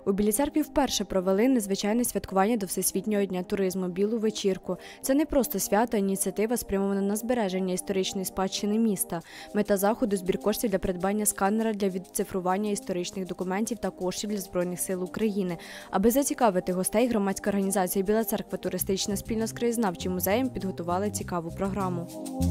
У Білій Церкві вперше провели незвичайне святкування до Всесвітнього дня туризму – Білу вечірку. Це не просто свято, а ініціатива спрямована на збереження історичної спадщини міста. Мета заходу – збір коштів для придбання сканера для відцифрування історичних документів та коштів для Збройних сил України. Аби зацікавити гостей, громадська організація «Біла Церква туристична» спільно з краєзнавчим музеєм підготували цікаву програму.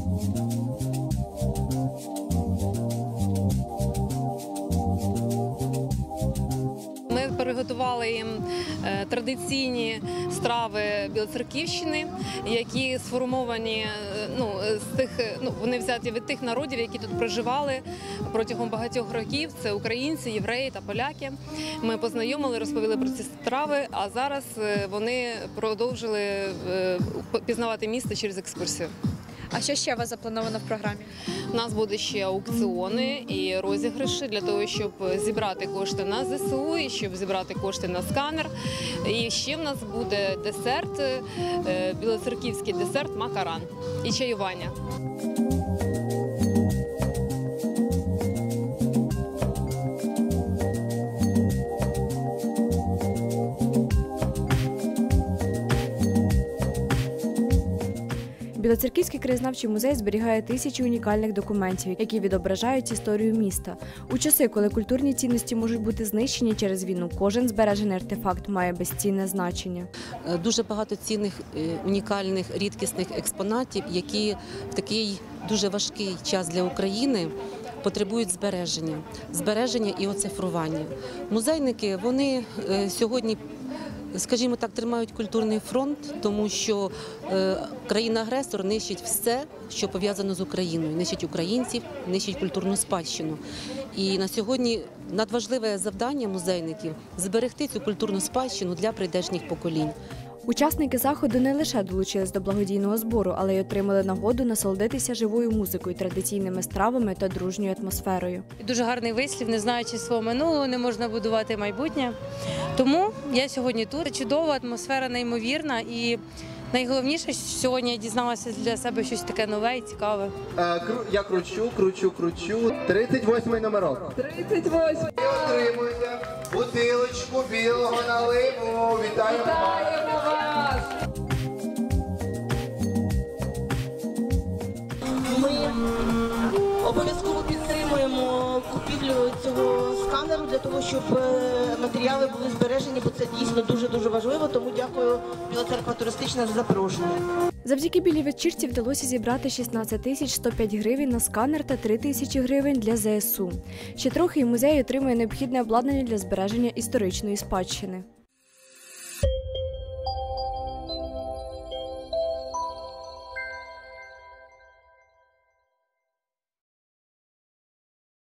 Ми приготували їм традиційні страви Білоцерківщини, які сформовані, вони взяті від тих народів, які тут проживали протягом багатьох років. Це українці, євреї та поляки. Ми познайомили, розповіли про ці страви, а зараз вони продовжили пізнавати місто через екскурсію. А що ще у вас заплановано в програмі? У нас будуть ще аукціони і розіграші для того, щоб зібрати кошти на ЗСУ і щоб зібрати кошти на сканер. І ще в нас буде десерт, білоцерківський десерт макаран і чаювання. Білоцерківський краєзнавчий музей зберігає тисячі унікальних документів, які відображають історію міста. У часи, коли культурні цінності можуть бути знищені через війну, кожен збережений артефакт має безцінне значення. Дуже багато цінних, унікальних, рідкісних експонатів, які в такий дуже важкий час для України потребують збереження і оцифрування. Музейники, вони сьогодні, скажімо так, тримають культурний фронт, тому що країна-агресор нищить все, що пов'язано з Україною, нищить українців, нищить культурну спадщину. І на сьогодні надважливе завдання музейників – зберегти цю культурну спадщину для прийдешніх поколінь. Учасники заходу не лише долучились до благодійного збору, але й отримали нагоду насолодитися живою музикою, традиційними стравами та дружньою атмосферою. Дуже гарний вислів: не знаючи свого минулого, не можна будувати майбутнє. Тому я сьогодні тут. Чудова атмосфера, неймовірна, і найголовніше, що сьогодні я дізналася для себе щось таке нове і цікаве. Я кручу. 38-й номерок. 38. Отримуйте бутилочку білого наливу. Вітаємо вас! Ми обов'язково підтримуємо купівлю цього сканеру для того, щоб матеріали були збережені, бо це дійсно дуже важливо. Тому дякую Біла Церква туристична за запрошення. Завдяки Білій вечірці вдалося зібрати 16 105 гривень на сканер та 3 тисячі гривень для ЗСУ. Ще трохи і музей отримує необхідне обладнання для збереження історичної спадщини.